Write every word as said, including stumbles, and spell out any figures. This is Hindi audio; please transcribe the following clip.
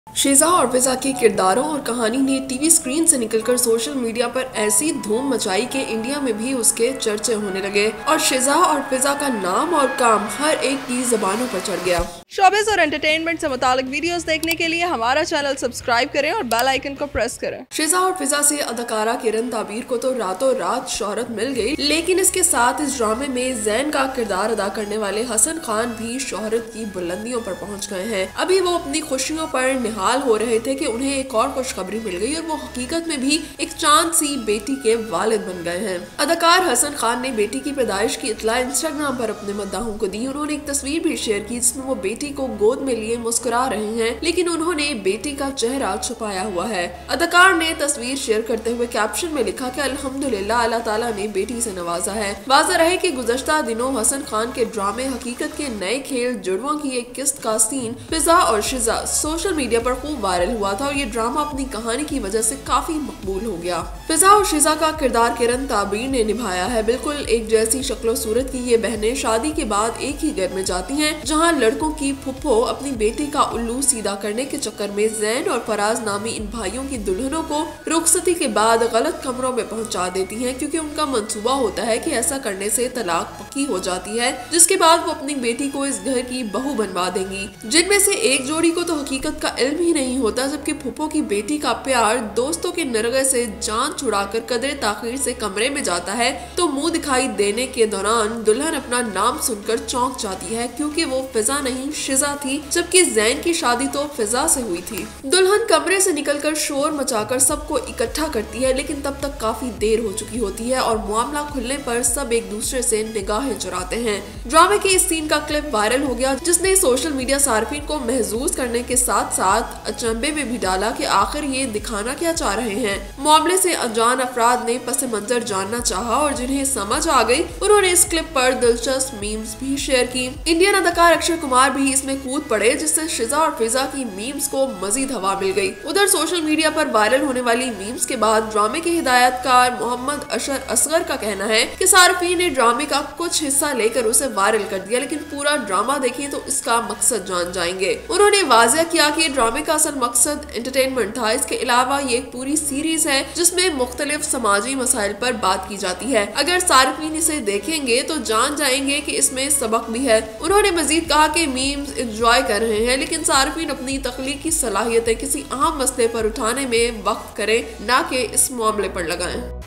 शीज़ा और फिज़ा के किरदारों और कहानी ने टीवी स्क्रीन से निकलकर सोशल मीडिया पर ऐसी धूम मचाई कि इंडिया में भी उसके चर्चे होने लगे और शीज़ा और फिज़ा का नाम और काम हर एक की जबानों पर चढ़ गया। शोबिज़ और एंटरटेनमेंट से मुतालिक वीडियोस देखने के लिए हमारा चैनल सब्सक्राइब करें और बेल आइकन को प्रेस करें। शीज़ा और फिज़ा से अदाकारा किरण ताबीर को तो रातों रात शोहरत मिल गई, लेकिन इसके साथ इस ड्रामे में जैन का किरदार अदा करने वाले हसन खान भी शोहरत की बुलंदियों पर पहुंच गए हैं। अभी वो अपनी खुशियों पर निहाल हो रहे थे कि उन्हें एक और खुशखबरी मिल गई और वो हकीकत में भी एक चांद सी बेटी के वालिद बन गए हैं। अदाकार हसन खान ने बेटी की पैदाइश की इत्तला इंस्टाग्राम पर अपने मद्दाहों को दी। उन्होंने एक तस्वीर भी शेयर की जिसमें वो बेटी को गोद में लिए मुस्कुरा रहे हैं, लेकिन उन्होंने बेटी का चेहरा छुपाया हुआ है। अदाकार ने तस्वीर शेयर करते हुए कैप्शन में लिखा कि अल्हम्दुलिल्लाह अल्लाह ताला ने बेटी से नवाजा है। वाज़ा रहे कि गुज़श्ता दिनों हसन खान के ड्रामे हकीकत के नए खेल जुड़वा की एक किस्त का सीन फिज़ा और शीज़ा सोशल मीडिया पर खूब वायरल हुआ था और ये ड्रामा अपनी कहानी की वजह से काफी मकबूल हो गया। फिज़ा और शीज़ा का किरदार किरण ताबीर ने निभाया है। बिल्कुल एक जैसी शक्लो सूरत की ये बहनें शादी के बाद एक ही घर में जाती हैं, जहां लड़कों की फुप्पो अपनी बेटी का उल्लू सीधा करने के चक्कर में जैन और फराज नामी इन भाइयों की दुल्हनों को रुखसती के बाद गलत कमरों में पहुंचा देती हैं, क्योंकि उनका मंसूबा होता है कि ऐसा करने से तलाक पक्की हो जाती है, जिसके बाद वो अपनी बेटी को इस घर की बहू बनवा देंगी। जिनमें से एक जोड़ी को तो हकीकत का इल्म ही नहीं होता, जबकि फूफो की बेटी का प्यार दोस्तों के नरगे से जान छुड़ाकर कदरे ताखीर से कमरे में जाता है तो मुंह दिखाई देने के दौरान दुल्हन अपना नाम सुनकर चौंक जाती है, क्योंकि वो फिज़ा नहीं शीज़ा थी, जबकि जैन की शादी तो फिज़ा से हुई थी। दुल्हन कमरे से निकलकर शोर मचाकर सबको इकट्ठा करती है, लेकिन तब तक काफी देर हो चुकी होती है और मामला खुलने पर सब एक दूसरे से निगाहें चुराते हैं। ड्रामे के इस सीन का क्लिप वायरल हो गया, जिसने सोशल मीडिया सार्फिन को महजूज करने के साथ साथ अचंभे में भी डाला कि आखिर ये दिखाना क्या चाह रहे हैं। मामले से अनजान अफराद ने पस मंजर जानना चाहा और जिन्हें समझ आ गई उन्होंने इस क्लिप पर दिलचस्प मीम्स भी शेयर की। इंडियन अदाकार अक्षय कुमार भी इसमें कूद पड़े, जिससे शीज़ा और फिज़ा की मीम्स को मजीद हवा मिल गई। उधर सोशल मीडिया पर वायरल होने वाली मीम्स के बाद ड्रामे के हिदायतकार मोहम्मद अशर असगर का कहना है कि सार्फिन ने ड्रामे का कुछ हिस्सा लेकर उसे वायरल कर दिया, लेकिन पूरा ड्रामा देखें तो इसका मकसद जान जाएंगे। उन्होंने वाज़ेह किया कि ड्रामे का असल मकसद एंटरटेनमेंट था। इसके अलावा ये एक पूरी सीरीज है जिसमें मुख्तलिफ समाजी मसाइल पर बात की जाती है। अगर सार्फिन इसे देखेंगे तो जान जाएंगे कि इसमें सबक भी है। उन्होंने मजीद कहा कि मीम्स एंजॉय कर रहे हैं, लेकिन सार्फिन अपनी तख्लीकी सलाहियतें किसी अहम मसले पर उठाने में वक्त करें, ना कि इस मामले पर लगाएं।